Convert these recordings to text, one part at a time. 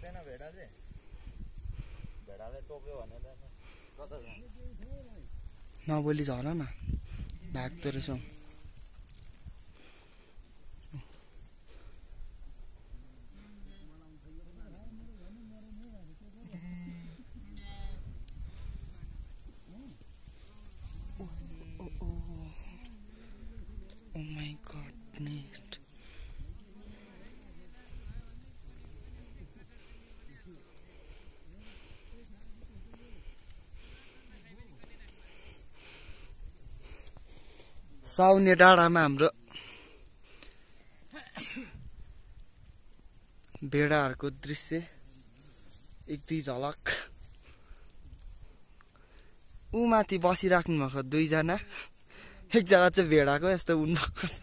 टोक्दैन भेडाले टोक्यो भने कता नबोली झर न भाग्दो रहेछ Oh my goodness. साउने डाँडामा हाम्रो भेडाहरूको दृश्य एक दुई झलक ऊ माथि बसिराख्नु भएको दुईजना एकजना चाहिँ भेडाको यस्तो उन्नको छ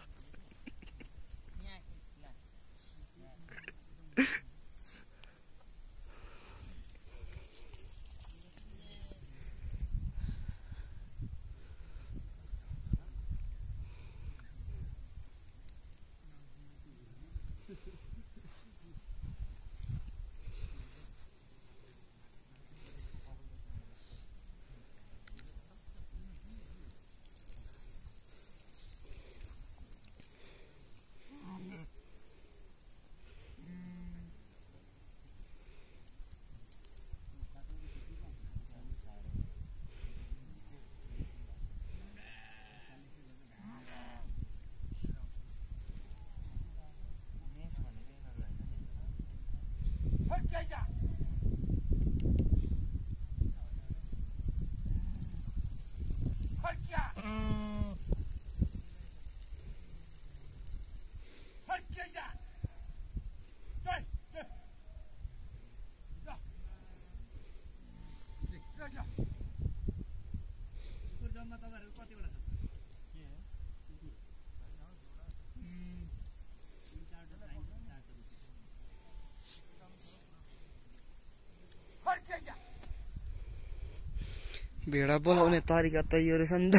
भेडा बोलाउने तरिका त यो रहेछ नि त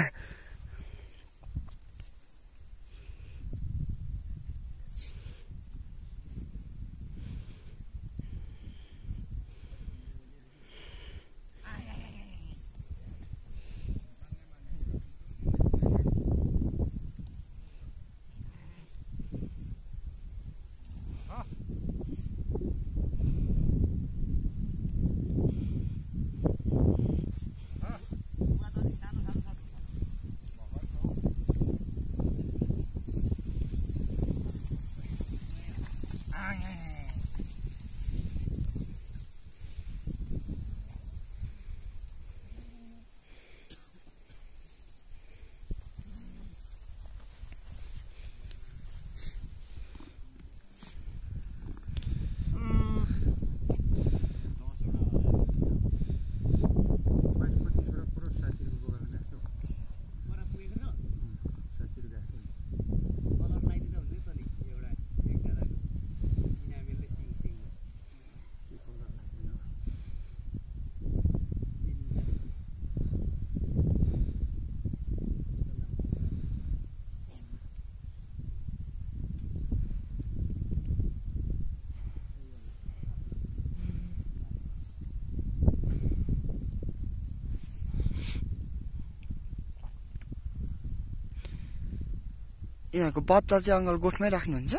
यिनीहरूको बच्चा चाहिँ अङ्कल गोठमै राख्नुहुन्छ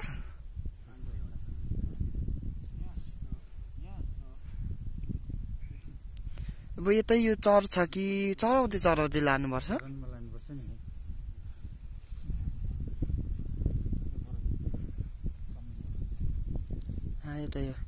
अब यतै यो चर छ कि चराउँदै लानुपर्छ यतै यो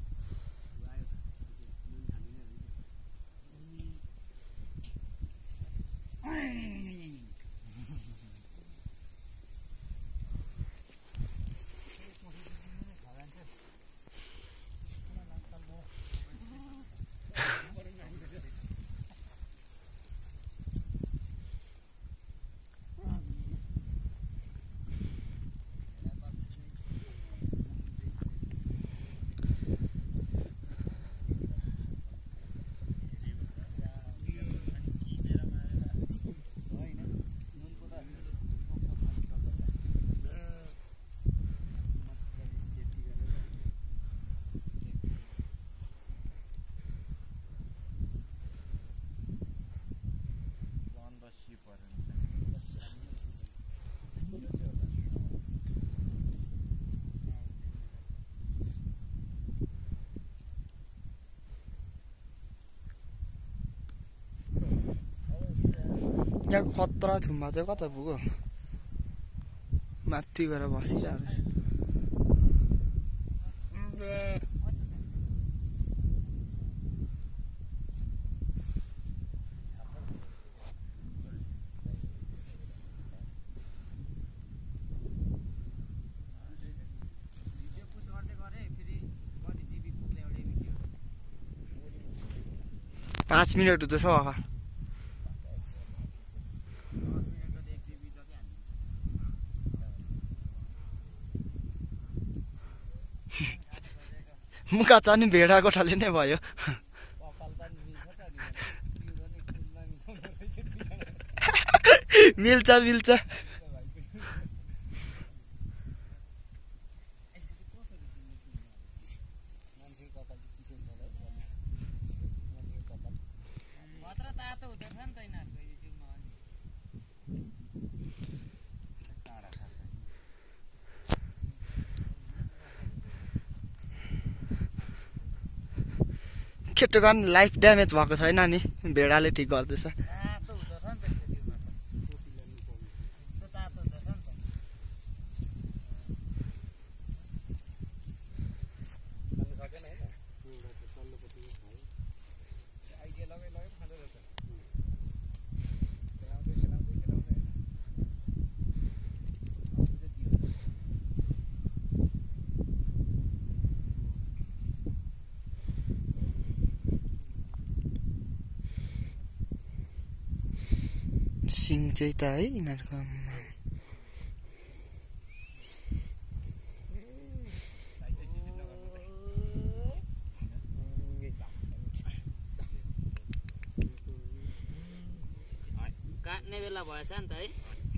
यहाँ खतरा छुम्बा चाहिँ कता पुग्यो माथि गएर बसिरहेको रहेछ पाँच मिनट हुँदैछ अखा मुखा चाहिँ भेडा गोठाले नै भयो मिल्छ मिल्छ केटोको लाइफ ड्यामेज भएको छैन नि भेडाले ठिक गर्दैछ सिङ चाहिँ त है यिनीहरूको काट्ने बेला भएछ नि त है